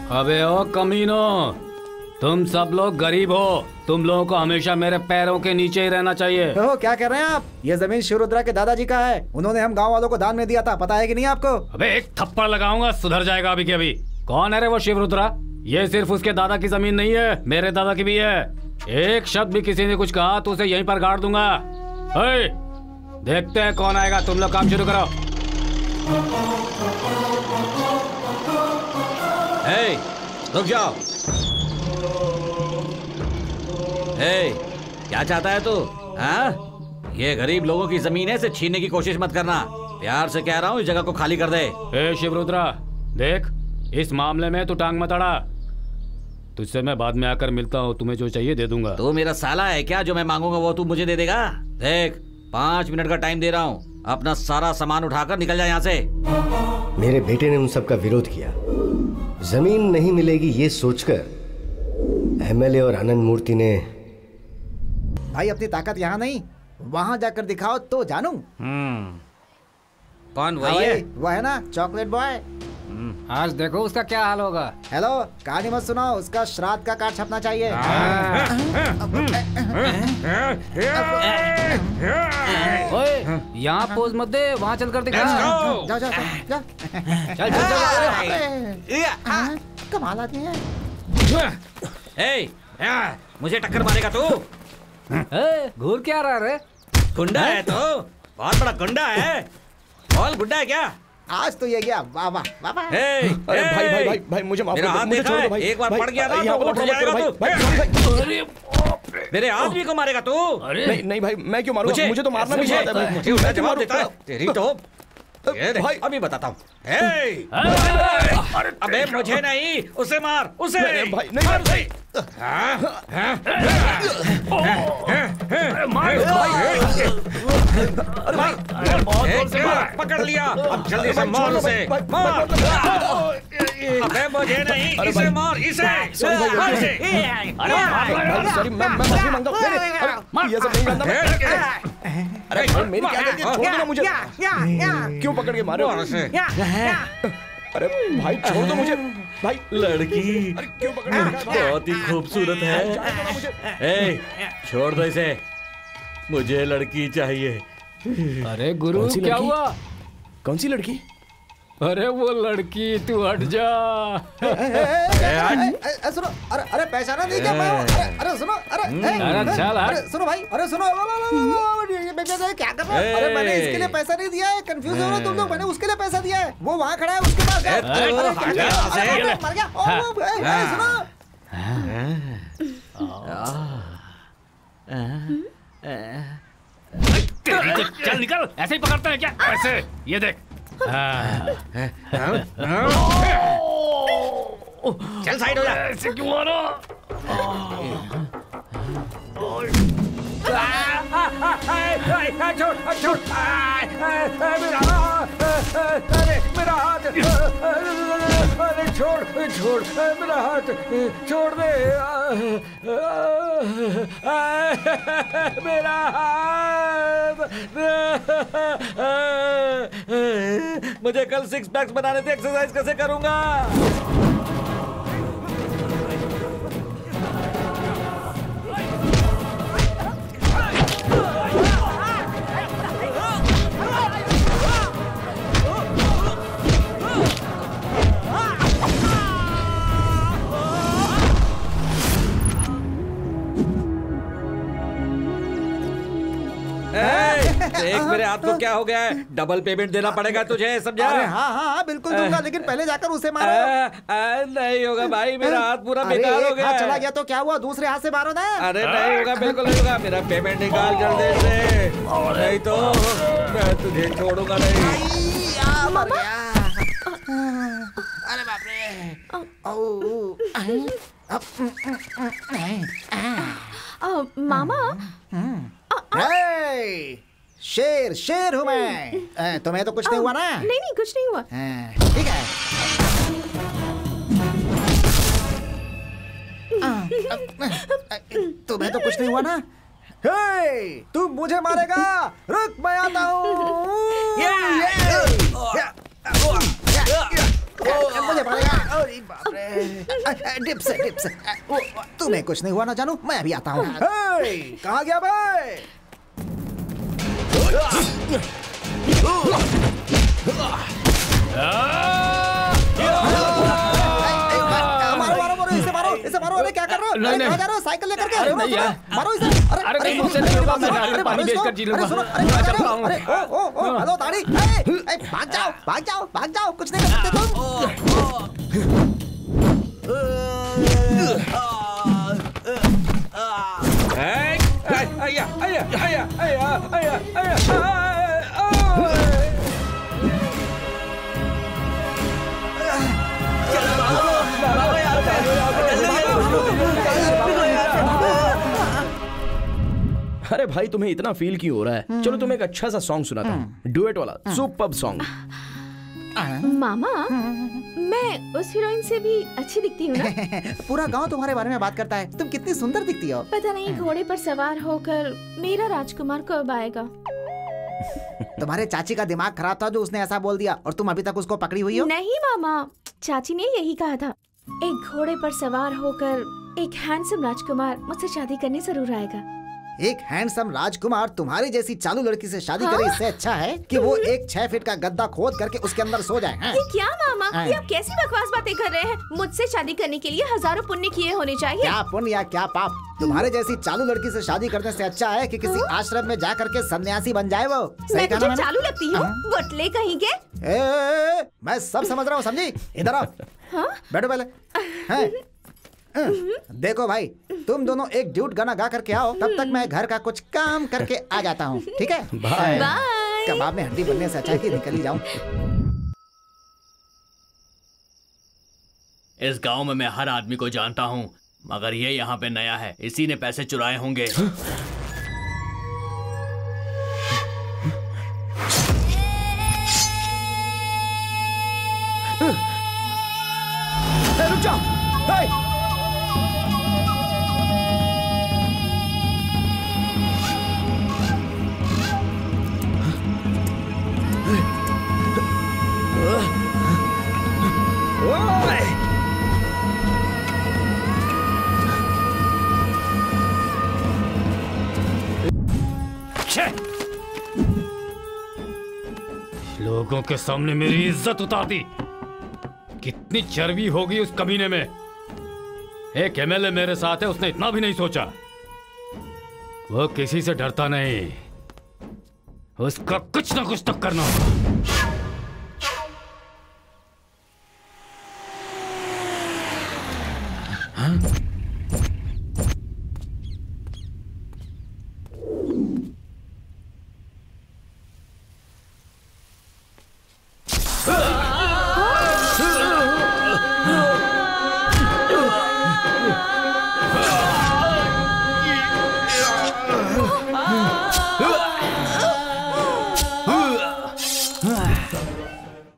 अबे ओ कमीनो, तुम सब लोग गरीब हो, तुम लोगों को हमेशा मेरे पैरों के नीचे ही रहना चाहिए। तो क्या कर रहे हैं आप? ये जमीन शिवरुद्रा के दादाजी का है, उन्होंने हम गांव वालों को दान में दिया था, पता है कि नहीं आपको? अबे एक थप्पड़ लगाऊंगा, सुधर जाएगा अभी के अभी। कौन है रे वो शिवरुद्रा? ये सिर्फ उसके दादा की जमीन नहीं है, मेरे दादा की भी है। एक शब्द भी किसी ने कुछ कहा तो उसे यहीं पर गाड़ दूंगा। देखते हैं कौन आएगा, तुम लोग काम शुरू करो। रुक जाओ। क्या चाहता है तू? हाँ? ये गरीब लोगों की जमीन है, इसे छीनने की कोशिश मत करना। प्यार से कह रहा हूँ, इस जगह को खाली कर दे। शिवरुद्रा देख, इस मामले में तू टांग मत अड़ा। तुझसे मैं बाद में आकर मिलता हूँ, तुम्हें जो चाहिए दे दूंगा। तू मेरा साला है क्या? जो मैं मांगूंगा वो तू मुझे दे देगा? देख, 5 मिनट का टाइम दे रहा हूँ, अपना सारा सामान उठाकर निकल जाए यहाँ से। मेरे बेटे ने उन सब का विरोध किया। जमीन नहीं मिलेगी ये सोचकर एमएलए और आनंद मूर्ति ने। भाई अपनी ताकत यहाँ नहीं, वहाँ जाकर दिखाओ तो जानू। कौन वही है? वो है ना चॉकलेट बॉय। आज देखो उसका क्या हाल होगा। हेलो, कहानी मत सुनाओ, उसका श्राद्ध का कार्ड छपना चाहिए। ओए, यहाँ पोज मत दे, वहाँ चलकर दिखा। जाओ जाओ जाओ। चल चल। कमाल आदमी है। मुझे टक्कर मारेगा तू? घूर क्या रहा रे? गुंडा है तो, बहुत बड़ा गुंडा है। कौन गुंडा है क्या? आज तो ये गया। वाह वाह वाह वाह। अरे भाई भाई भाई भाई मुझे माफ कर दो, मुझे छोड़ दो भाई। एक बार पड़ गया ना तो उठ जाएगा तू। मेरे आदमी को मारेगा तू? नहीं नहीं भाई, मैं क्यों मारूंगा? मुझे तो मारना नहीं आता है। मुझे उसका जवाब देता है तेरी तो। भाई अभी बताता हूँ। अबे मुझे नहीं, उसे मार, उसे। भाई नहीं पकड़ लिया, अब जल्दी से मार उसे। अबे मुझे नहीं, इसे मार, इसे। सॉरी, मैं माफी मांगता हूँ। ये सब नहीं जानता मैं। अरे भाई मेरी क्या गलती है? छोड़ दो ना मुझे। क्यों पकड़ के मारे? अरे भाई छोड़ दो मुझे भाई। लड़की क्यों पकड़ के? बहुत ही खूबसूरत है। छोड़ दो इसे, मुझे लड़की चाहिए। अरे गुरु क्या हुआ? कौन सी लड़की? अरे वो लड़की, तू हट जा। सुनो, अरे पहचाना नहीं क्या मैं? अरे सुनो, अरे सुनो भाई, अरे सुनो, क्या कर रहे हो? अरे मैंने इसके लिए पैसा नहीं दिया है, कंफ्यूज हो रहे हो तुम लोग। मैंने उसके लिए पैसा दिया है, वो वहाँ खड़ा है, उसके पास है। मर गया। सुनो, चल निकल। ऐसे ही पकड़ते हैं क्या? ऐसे, ये देख। चल साइड हो जा। ऐसे क्यों मारो? छोड़ मेरा हाथ, अरे छोड़ मेरा हाथ, छोड़ दे मेरा हाथ। मुझे कल 6 पैक्स बनाने थे, एक्सरसाइज कैसे करूंगा? देख मेरे हाथ को क्या हो गया है, डबल पेमेंट देना पड़ेगा तुझे, समझा? अरे हाँ बिल्कुल दूंगा, लेकिन पहले जाकर उसे मारो। नहीं होगा भाई, मेरा हाथ पूरा बेकार हो गया। चला गया तो क्या हुआ, दूसरे हाथ से मारो ना। अरे नहीं होगा, बिल्कुल नहीं होगा। मेरा पेमेंट निकाल जल्दी से, नहीं तो मैं तुझे छोड़ूंगा नहीं। मर गया। अरे बाप रे। मामा, शेर हूँ मैं। तुम्हें तो कुछ नहीं हुआ ना? नहीं कुछ नहीं हुआ। ठीक है। तुम्हें तो कुछ नहीं हुआ ना? तू मुझे मारेगा? रुक, मैं आता हूँ। मुझे मारेगा? अरे बाप रे। Dips dips. तुम्हें कुछ नहीं हुआ ना जानू, मैं अभी आता हूँ। कहाँ गया भाई? इसे मारो। अरे क्या कर रहे हो? नहीं कहाँ जा रहे हो? साइकिल लेकर के? अरे नहीं यार, मारो इसे। अरे नहीं, मुझसे नहीं होगा, मैं नारियल पानी बेचकर जी लूंगा। अरे ओ हेलो दाढ़ी, भाग जाओ, कुछ नहीं कर सकते तुम। अरे भाई तुम्हें इतना फील क्यों हो रहा है? चलो तुम्हें एक अच्छा सा सॉन्ग सुनाता हूँ, डुएट वाला सुपर्ब सॉन्ग। मामा, मैं उस हीरोइन से भी अच्छी दिखती हूँ ना? पूरा गांव तुम्हारे बारे में बात करता है, तुम कितनी सुंदर दिखती हो। पता नहीं घोड़े पर सवार होकर मेरा राजकुमार कब आएगा। तुम्हारे चाची का दिमाग खराब था जो उसने ऐसा बोल दिया, और तुम अभी तक उसको पकड़ी हुई हो। नहीं मामा, चाची ने यही कहा था, एक घोड़े पर सवार होकर एक हैंडसम राजकुमार मुझसे शादी करने जरूर आएगा। एक हैंडसम राजकुमार तुम्हारी जैसी चालू लड़की से शादी करे, इससे अच्छा है कि वो एक 6 फीट का गद्दा खोद करके उसके अंदर सो जाए। ये क्या मामा, ये आप कैसी बकवास बातें कर रहे हैं? मुझसे शादी करने के लिए हजारों पुण्य किए होने चाहिए। क्या पुण्य या क्या पाप? तुम्हारे जैसी चालू लड़की से शादी करने से अच्छा है कि किसी आश्रम में जा करके सन्यासी बन जाए वो। मैं तुझे चालू लगती हूँ? बटले कहीं के। मैं सब समझ रहा हूँ, समझी? इधर आओ, बैठो पहले। देखो भाई, तुम दोनों एक ड्यूट गाना गा करके आओ, तब तक मैं घर का कुछ काम करके आ जाता हूँ, ठीक है? बाय। कबाब में हड्डी बनने से अच्छा है कि निकल ही जाऊं। इस गांव में मैं हर आदमी को जानता हूँ, मगर ये यहाँ पे नया है, इसी ने पैसे चुराए होंगे। रुक जाओ। लोगों के सामने मेरी इज्जत उतार दी। कितनी चर्बी होगी उस कमीने में। एक एमएलए मेरे साथ है, उसने इतना भी नहीं सोचा। वो किसी से डरता नहीं, उसका कुछ ना कुछ तो करना होगा। हाँ?